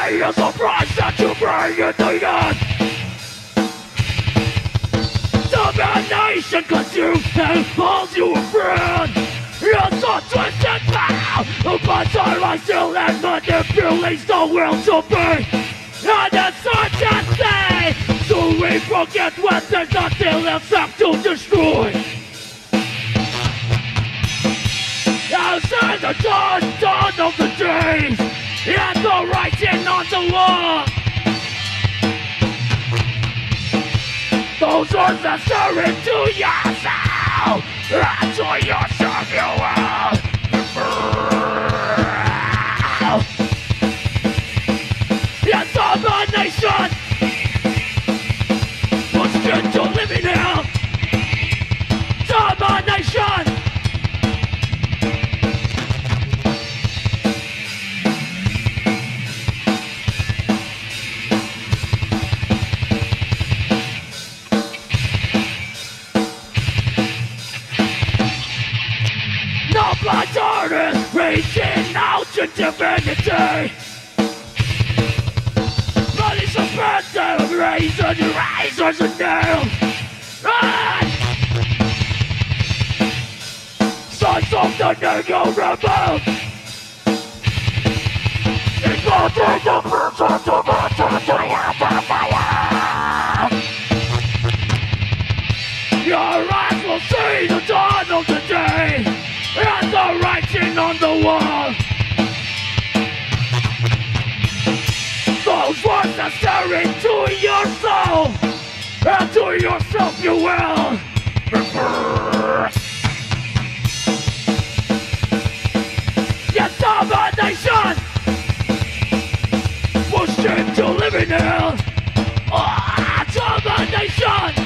pay is the price that you bring in the end. Domination consumes calls you a friend. It's a twisted vow, but I still and manipulates the will to be. And it's such a thing, so we forget what there's nothing else left to destroy. As in the dawn of the days, and the writing on the wall, those words that stir into yourself, and to yourself you will. Yes, domination pushed into living hell. Domination. No blood darkness reaching out to divinity. Body suspended, razors and nails. Sons of the Negro rebel. Involving the person to the fire. Your eyes will see the dawn of the day. And the writing on the wall. Those words that stare into your soul. And to yourself you will. Yes, domination pushed into living hell. Domination.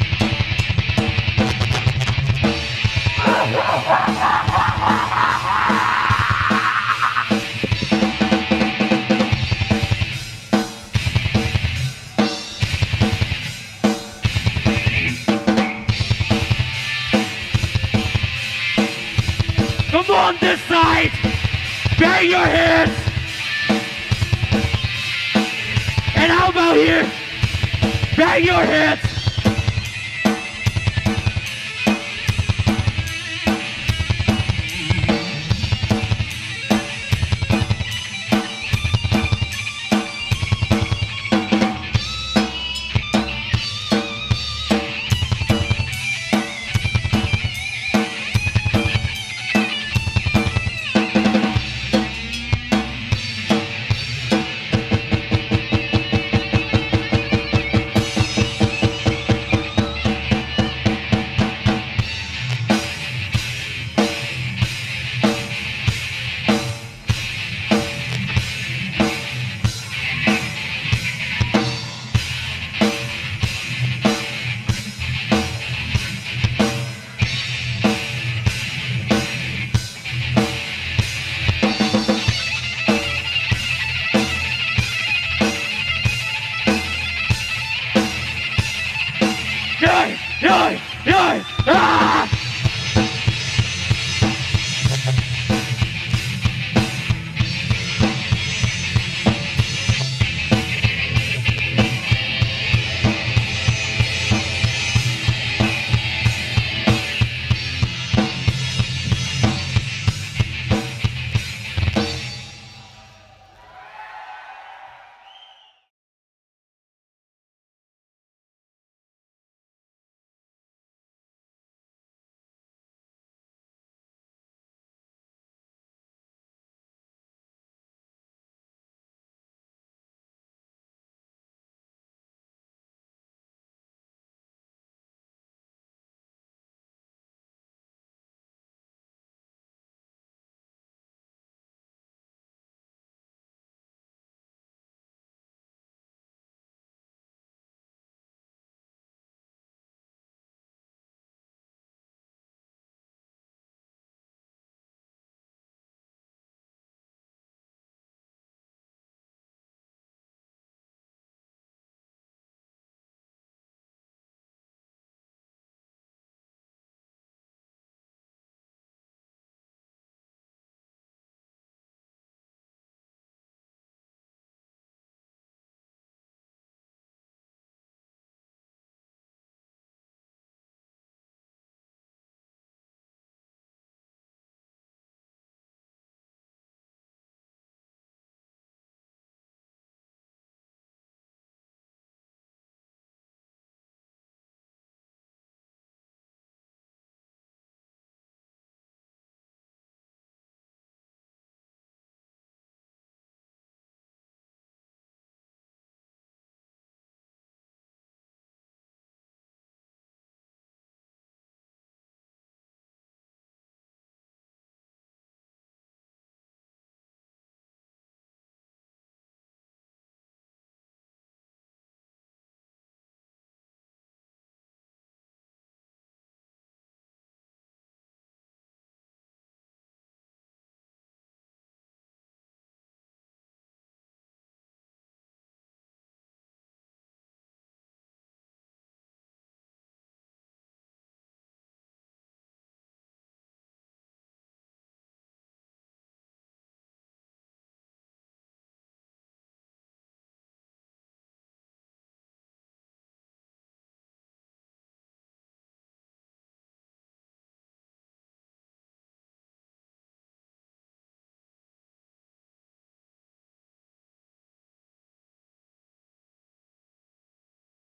Come on this side, bang your heads. And how about here, bang your heads.